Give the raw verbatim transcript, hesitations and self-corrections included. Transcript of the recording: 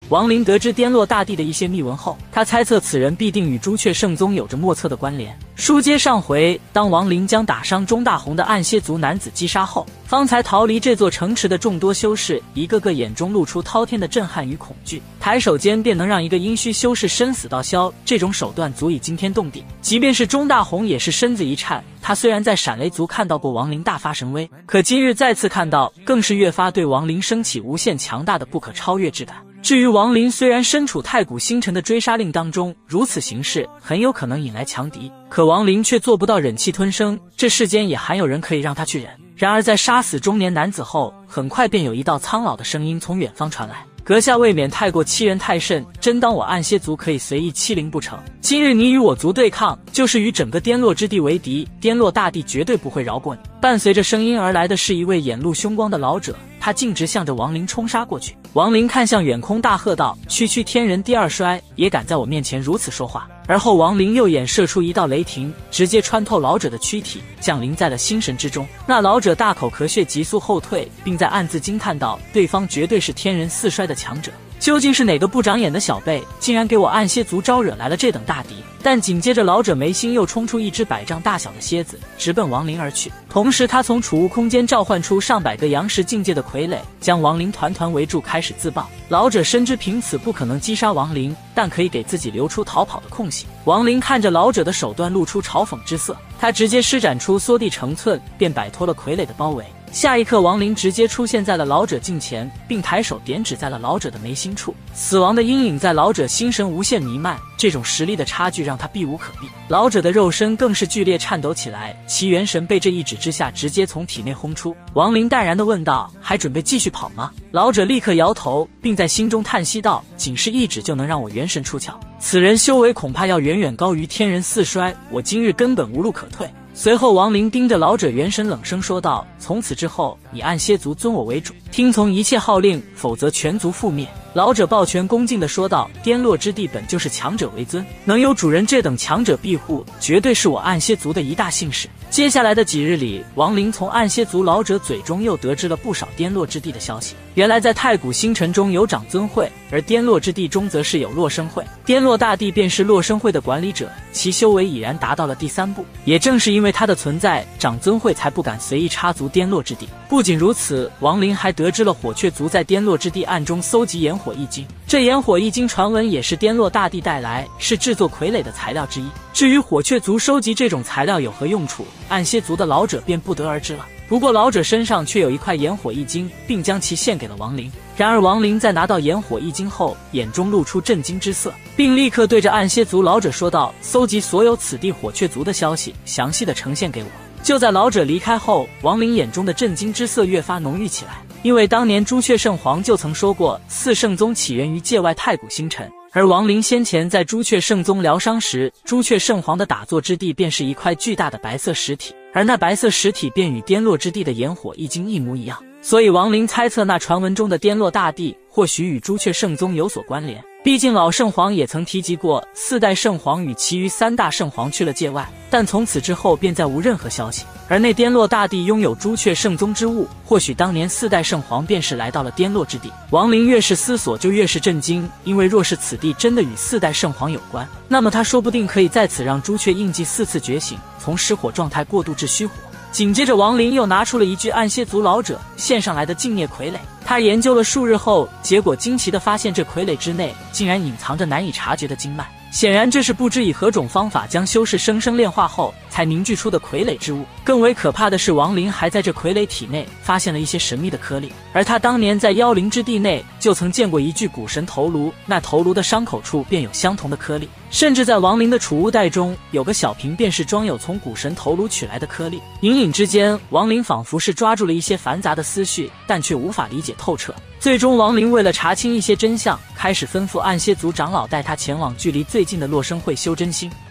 王林得知滇洛大帝的一些秘闻后，他猜测此人必定与朱雀圣宗有着莫测的关联。书接上回，当王林将打伤钟大红的暗蝎族男子击杀后，方才逃离这座城池的众多修士，一个个眼中露出滔天的震撼与恐惧，抬手间便能让一个阴虚修士生死道消，这种手段足以惊天动地。即便是钟大红也是身子一颤，他虽然在闪雷族看到过王林大发神威，可今日再次看到，更是越发对王林升起无限强大的不可超越之感。至于王林虽然身处太古星辰的追杀令当中，如此行事很有可能引来强敌，可王林却做不到忍气吞声，这世间也还有人可以让他去忍。然而在杀死中年男子后，很快便有一道苍老的声音从远方传来，阁下未免太过欺人太甚，真当我暗蝎族可以随意欺凌不成？今日你与我族对抗，就是与整个滇洛之地为敌，滇洛大帝绝对不会饶过你。伴随着声音而来的是一位眼露凶光的老者，他径直向着王林冲杀过去。王林看向远空大喝道：区区天人第二衰，也敢在我面前如此说话？而后王林右眼射出一道雷霆，直接穿透老者的躯体，降临在了心神之中。那老者大口咳血，急速后退，并在暗自惊叹道：对方绝对是天人四衰的强者，究竟是哪个不长眼的小辈，竟然给我暗蝎族招惹来了这等大敌？但紧接着老者眉心又冲出一只百丈大小的蝎子，直奔王林而去。同时他从储物空间召唤出上百个阳石境界的傀儡，将王林团团围住，开始自爆。老者深知凭此不可能击杀王林，但可以给自己留出逃跑的空隙。王林看着老者的手段，露出嘲讽之色，他直接施展出缩地成寸，便摆脱了傀儡的包围。下一刻，王林直接出现在了老者近前，并抬手点指在了老者的眉心处。死亡的阴影在老者心神无限弥漫，这种实力的差距让他避无可避。老者的肉身更是剧烈颤抖起来，其元神被这一指之下直接从体内轰出。王林淡然地问道：还准备继续跑吗？老者立刻摇头，并在心中叹息道：仅是一指就能让我元神出窍，此人修为恐怕要远远高于天人四衰，我今日根本无路可退。随后王林盯着老者元神冷声说道：从此之后，你暗蝎族尊我为主，听从一切号令，否则全族覆灭。老者抱拳恭敬地说道：滇洛之地本就是强者为尊，能有主人这等强者庇护，绝对是我暗蝎族的一大幸事。接下来的几日里，王林从暗蝎族老者嘴中又得知了不少滇洛之地的消息。原来在太古星辰中有长尊会，而滇洛之地中则是有洛生会，滇洛大帝便是洛生会的管理者，其修为已然达到了第三步。也正是因为他的存在，长尊会才不敢随意插足滇洛之地。不仅如此，王林还得知了火雀族在滇洛之地暗中搜集炎火易经，这炎火易经传闻也是滇洛大帝带来，是制作傀儡的材料之一。至于火雀族收集这种材料有何用处，暗蝎族的老者便不得而知了。不过老者身上却有一块炎火易经，并将其献给了王林。然而王林在拿到炎火易经后，眼中露出震惊之色，并立刻对着暗蝎族老者说道：搜集所有此地火雀族的消息，详细的呈现给我。就在老者离开后，王林眼中的震惊之色越发浓郁起来，因为当年朱雀圣皇就曾说过，四圣宗起源于界外太古星辰，而王林先前在朱雀圣宗疗伤时，朱雀圣皇的打坐之地便是一块巨大的白色实体，而那白色实体便与滇洛之地的炎火易经一模一样。所以王林猜测那传闻中的滇洛大帝或许与朱雀圣宗有所关联，毕竟老圣皇也曾提及过，四代圣皇与其余三大圣皇去了界外，但从此之后便再无任何消息。而那滇洛大帝拥有朱雀圣宗之物，或许当年四代圣皇便是来到了滇洛之地。王林越是思索就越是震惊，因为若是此地真的与四代圣皇有关，那么他说不定可以在此让朱雀印记四次觉醒，从失火状态过渡至虚火。紧接着王林又拿出了一具暗蝎族老者献上来的净孽傀儡，他研究了数日后，结果惊奇地发现这傀儡之内竟然隐藏着难以察觉的经脉，显然这是不知以何种方法将修士生生炼化后才凝聚出的傀儡之物。更为可怕的是，王林还在这傀儡体内发现了一些神秘的颗粒，而他当年在妖灵之地内就曾见过一具古神头颅，那头颅的伤口处便有相同的颗粒，甚至在王林的储物袋中有个小瓶便是装有从古神头颅取来的颗粒。隐隐之间，王林仿佛是抓住了一些繁杂的思绪，但却无法理解透彻。最终王林为了查清一些真相，开始吩咐暗蝎族长老带他前往距离最近的洛生会修真心。